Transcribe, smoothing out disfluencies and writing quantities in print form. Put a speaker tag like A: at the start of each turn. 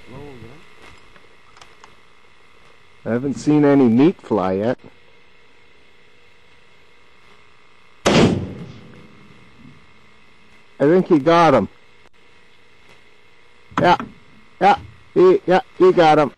A: I haven't seen any meat fly yet. I think he got him. Yeah, you got him.